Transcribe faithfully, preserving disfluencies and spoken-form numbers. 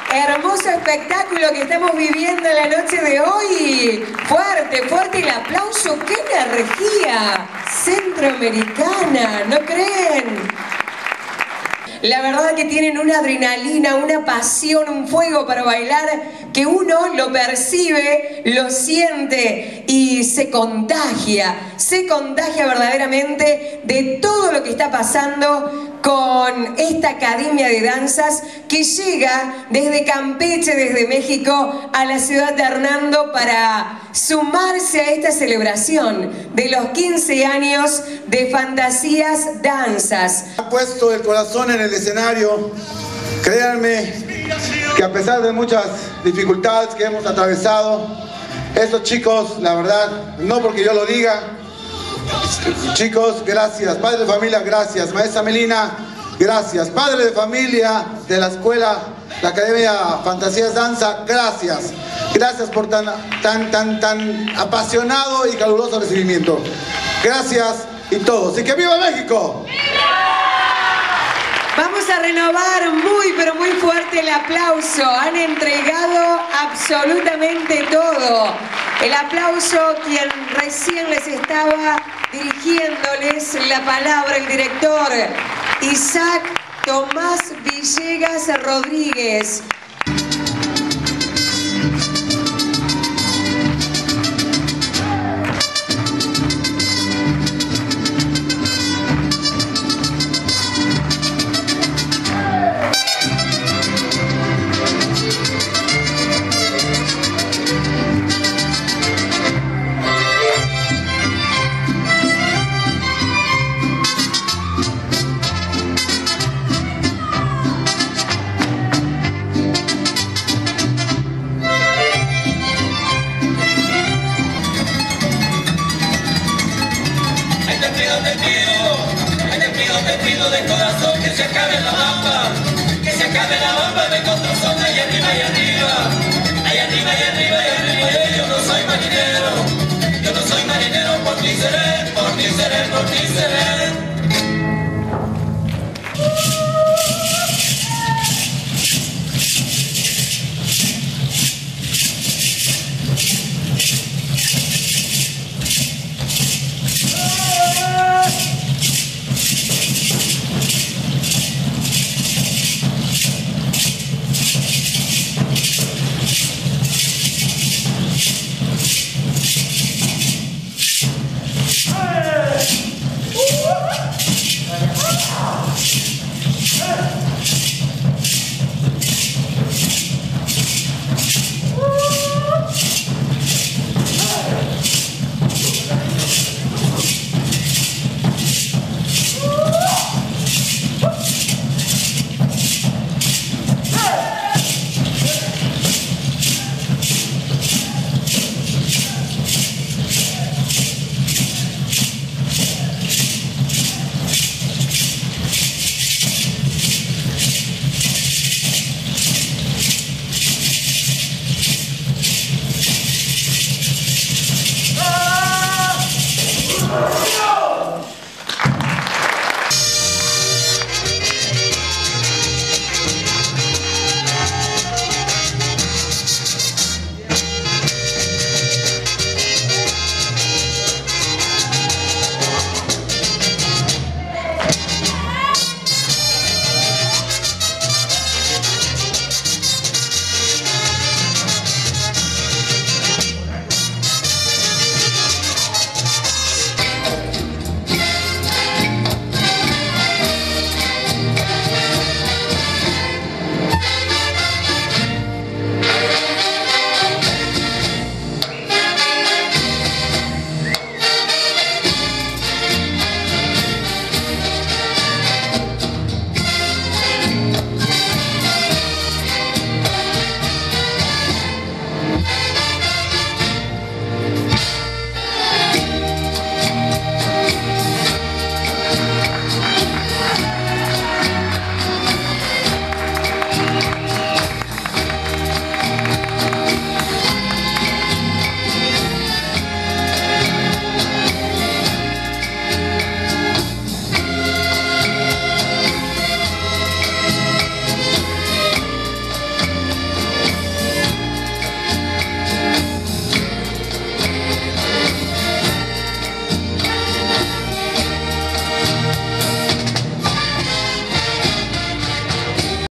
Hermoso espectáculo que estamos viviendo en la noche de hoy. Fuerte, fuerte el aplauso. ¡Qué energía centroamericana! ¿No creen? La verdad que tienen una adrenalina, una pasión, un fuego para bailar que uno lo percibe, lo siente y se contagia. Se contagia verdaderamente de todo lo que está pasando con esta Academia de Danzas que llega desde Campeche, desde México, a la ciudad de Hernando para sumarse a esta celebración de los quince años de Fantasías Danzas. Han puesto el corazón en el escenario. Créanme que a pesar de muchas dificultades que hemos atravesado, estos chicos, la verdad, no porque yo lo diga, chicos, gracias. Padre de familia, gracias. Maestra Melina, gracias. Padre de familia de la escuela, la Academia Fantasías Danza, gracias. Gracias por tan, tan, tan, tan apasionado y caluroso recibimiento. Gracias y todos. ¡Y que viva México! Vamos a renovar muy, pero muy fuerte el aplauso. Han entregado absolutamente todo. El aplauso, quien recién les estaba dirigiéndoles la palabra, el director Isaac Tomás Villegas Rodríguez.